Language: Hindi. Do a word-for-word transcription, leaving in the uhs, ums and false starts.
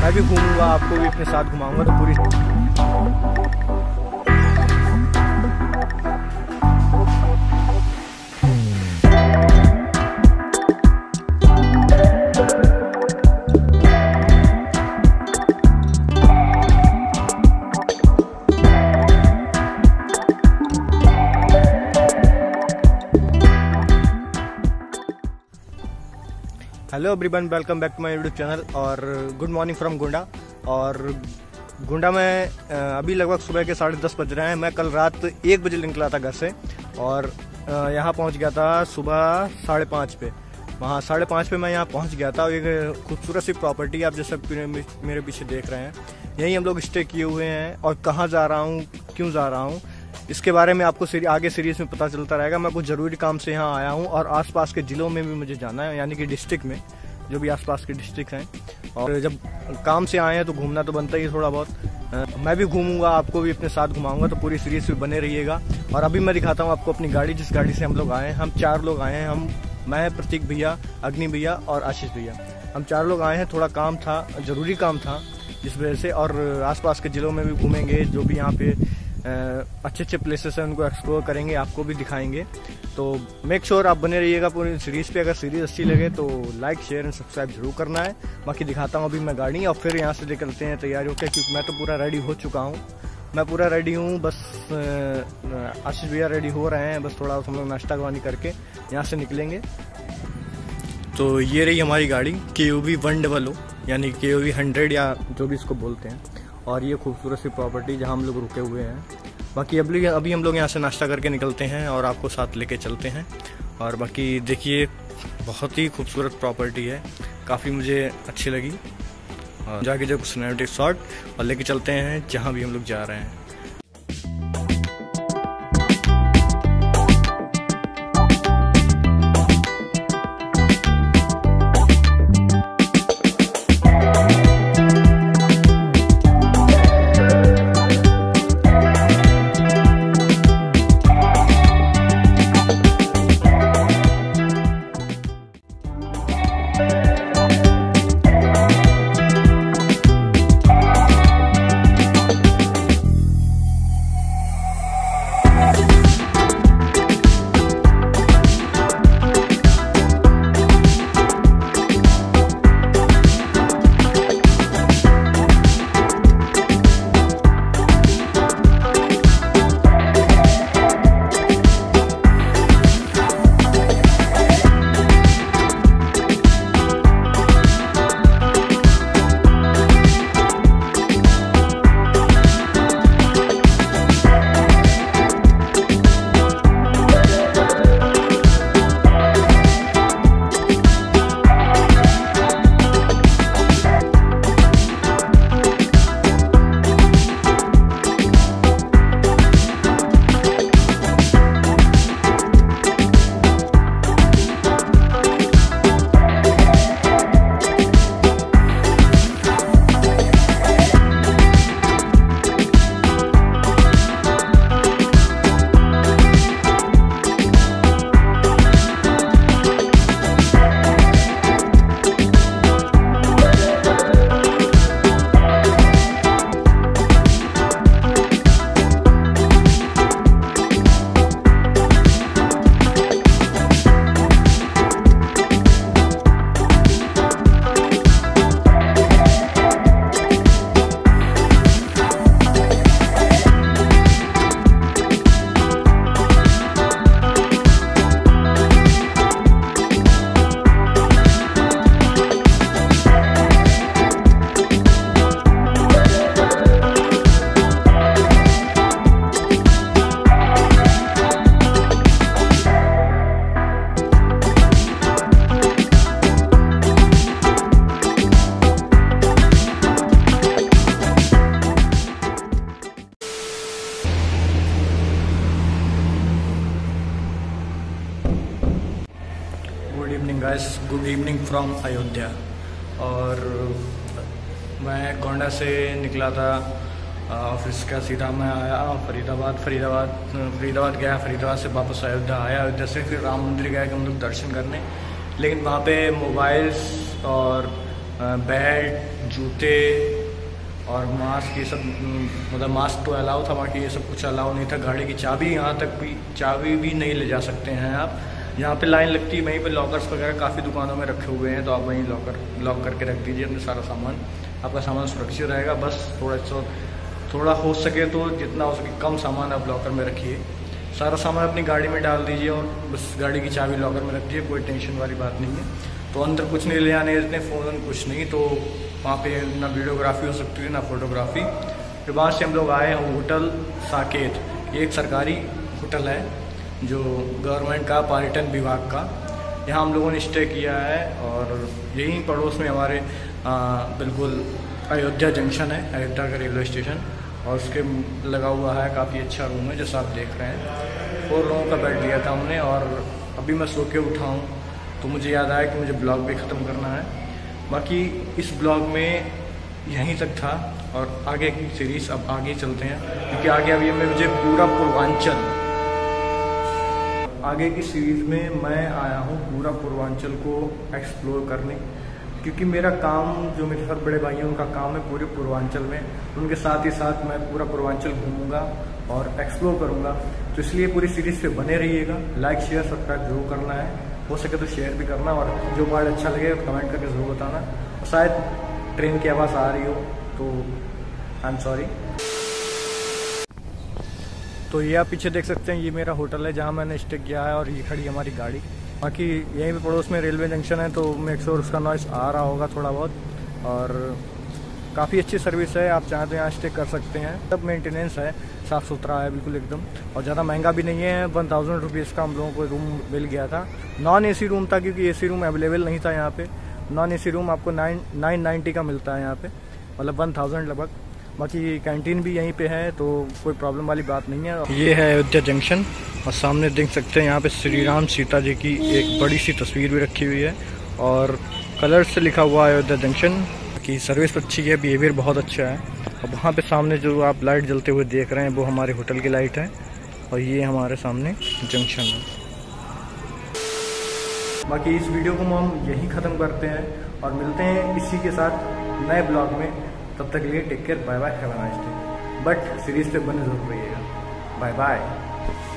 मैं भी घूमूंगा, आपको भी अपने साथ घुमाऊंगा। तो पूरी hello everyone, welcome back to my YouTube channel और गुड मॉर्निंग फ्रॉम गोंडा। और गोंडा में अभी लगभग सुबह के साढ़े दस बज रहे हैं। मैं कल रात एक बजे निकला था घर से और यहाँ पहुँच गया था सुबह साढ़े पाँच पे। वहाँ साढ़े पाँच पे मैं यहाँ पहुँच गया था। एक खूबसूरत सी प्रॉपर्टी आप जैसे मेरे पीछे देख रहे हैं, यहीं हम लोग स्टे किए हुए हैं। और कहाँ जा रहा हूँ, क्यों जा रहा हूँ, इसके बारे में आपको आगे सीरीज में पता चलता रहेगा। मैं कुछ ज़रूरी काम से यहाँ आया हूँ और आसपास के ज़िलों में भी मुझे जाना है, यानी कि डिस्ट्रिक्ट में, जो भी आसपास के डिस्ट्रिक्ट हैं। और जब काम से आए हैं तो घूमना तो बनता ही है थोड़ा बहुत। मैं भी घूमूंगा, आपको भी अपने साथ घुमाऊंगा। तो पूरी सीरीज में बने रहिएगा। और अभी मैं दिखाता हूँ आपको अपनी गाड़ी, जिस गाड़ी से हम लोग आए हैं। हम चार लोग आए हैं, हम मैं, प्रतीक भैया, अग्नि भैया और आशीष भैया, हम चार लोग आए हैं। थोड़ा काम था, ज़रूरी काम था जिस वजह से। और आसपास के ज़िलों में भी घूमेंगे, जो भी यहाँ पे अच्छे अच्छे प्लेसेस हैं उनको एक्सप्लोर करेंगे, आपको भी दिखाएंगे। तो मेक श्योर आप बने रहिएगा पूरी सीरीज़ पे। अगर सीरीज़ अच्छी लगे तो लाइक, शेयर एंड सब्सक्राइब जरूर करना है। बाकी दिखाता हूँ अभी मैं गाड़ी, और फिर यहाँ से निकलते हैं तैयारी होकर, क्योंकि मैं तो पूरा रेडी हो चुका हूँ। मैं पूरा रेडी हूँ, बस आशीष भैया रेडी हो रहे हैं। बस थोड़ा हम लोग नाश्ता पानी करके यहाँ से निकलेंगे। तो ये रही हमारी गाड़ी, K O V one double O, यानी के ओ वी हंड्रेड या जो भी इसको बोलते हैं। और ये खूबसूरत सी प्रॉपर्टी जहाँ हम लोग रुके हुए हैं। बाकी अभी अभी हम लोग यहाँ से नाश्ता करके निकलते हैं और आपको साथ लेके चलते हैं। और बाकी देखिए, बहुत ही खूबसूरत प्रॉपर्टी है, काफ़ी मुझे अच्छी लगी। और जाके जो सिनेमैटिक शॉट और लेके चलते हैं जहाँ भी हम लोग जा रहे हैं। Guys, good evening from Ayodhya. और मैं गोंडा से निकला था ऑफिस का, सीधा मैं आया फरीदाबाद फरीदाबाद फरीदाबाद गया, फरीदाबाद से वापस अयोध्या आया। अयोध्या से फिर राम मंदिर गया कि हम लोग दर्शन करने, लेकिन वहाँ पे मोबाइल्स और बेल्ट, जूते और मास्क, ये सब मतलब मास्क तो अलाउ था, बाकी ये सब कुछ अलाउ नहीं था। गाड़ी की चाबी, यहाँ तक भी चाबी भी नहीं ले जा सकते हैं आप। यहाँ पे लाइन लगती है, वहीं पे लॉकर्स वगैरह काफ़ी दुकानों में रखे हुए हैं, तो आप वहीं लॉकर लॉक करके रख दीजिए अपने सारा सामान, आपका सामान सुरक्षित रहेगा। बस थोड़ा सा थोड़ा हो सके तो जितना हो सके कम सामान आप लॉकर में रखिए, सारा सामान अपनी गाड़ी में डाल दीजिए और बस गाड़ी की चाबी लॉकर में रख दीजिए, कोई टेंशन वाली बात नहीं है। तो अंदर कुछ नहीं ले आने इतने, फ़ोन कुछ नहीं, तो वहाँ पे ना वीडियोग्राफी हो सकती है ना फोटोग्राफी। फिर वहाँ से हम लोग आए हैं होटल साकेत, ये एक सरकारी होटल है जो गवर्नमेंट का, पर्यटन विभाग का। यहाँ हम लोगों ने स्टे किया है और यहीं पड़ोस में हमारे आ, बिल्कुल अयोध्या जंक्शन है, अयोध्या का रेलवे स्टेशन, और उसके लगा हुआ है काफ़ी अच्छा रूम है जैसा आप देख रहे हैं। फोर लोगों का बेड लिया था हमने और अभी मैं सो के उठा हूँ, तो मुझे याद आया कि मुझे ब्लॉग भी ख़त्म करना है। बाकी इस ब्लॉग में यहीं तक था और आगे की सीरीज़ अब आगे चलते हैं, क्योंकि आगे अभी मैं मुझे पूरा पूर्वांचल, आगे की सीरीज़ में मैं आया हूँ पूरा पूर्वांचल को एक्सप्लोर करने, क्योंकि मेरा काम, जो मेरे साथ बड़े भाई हैं उनका काम है पूरे पूर्वांचल में, उनके साथ ही साथ मैं पूरा पूर्वांचल घूमूंगा और एक्सप्लोर करूंगा। तो इसलिए पूरी सीरीज़ पे बने रहिएगा, लाइक शेयर सब्सक्राइब जरूर करना है, हो सके तो शेयर भी करना, और जो पार्ट अच्छा लगे कमेंट करके ज़रूर बताना। और शायद ट्रेन की आवाज़ आ रही हो तो आई एम सॉरी। तो ये आप पीछे देख सकते हैं, ये मेरा होटल है जहाँ मैंने स्टे किया है, और ये खड़ी हमारी गाड़ी। बाकी यहीं पे पड़ोस में रेलवे जंक्शन है, तो मेक श्योर उसका नॉइस आ रहा होगा थोड़ा बहुत, और काफ़ी अच्छी सर्विस है, आप चाहें तो यहाँ स्टे कर सकते हैं। सब मेंटेनेंस है, साफ़ सुथरा है बिल्कुल एकदम, और ज़्यादा महंगा भी नहीं है। वन थाउजेंड रुपीज़ का हम लोगों को रूम मिल गया था। नॉन एसी रूम था, क्योंकि एसी रूम अवेलेबल नहीं था यहाँ पे। नॉन एसी रूम आपको नाइन नाइन नाइन्टी का मिलता है यहाँ पे, मतलब वन थाउजेंड लगभग। बाकी कैंटीन भी यहीं पे है, तो कोई प्रॉब्लम वाली बात नहीं है। ये है अयोध्या जंक्शन, और सामने देख सकते हैं यहाँ पे श्री राम सीता जी की एक बड़ी सी तस्वीर भी रखी हुई है, और कलर से लिखा हुआ है अयोध्या जंक्शन की। सर्विस अच्छी है, बिहेवियर बहुत अच्छा है। और वहाँ पे सामने जो आप लाइट जलते हुए देख रहे हैं वो हमारे होटल की लाइट है, और ये हमारे सामने जंक्शन है। बाकी इस वीडियो को हम यहीं ख़त्म करते हैं और मिलते हैं इसी के साथ नए ब्लॉग में। तब तक के लिए take care, bye bye, have a nice day. But series पे बने जरूर रहिएगा। Bye bye.